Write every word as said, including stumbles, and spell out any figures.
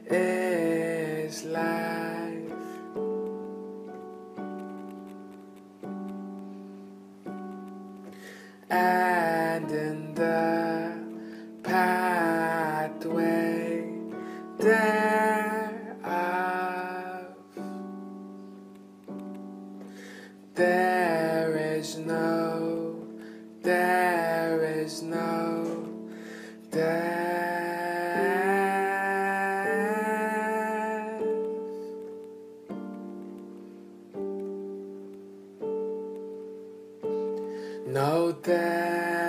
is life. And in the pathway thereof, there is no, there is no death. No death.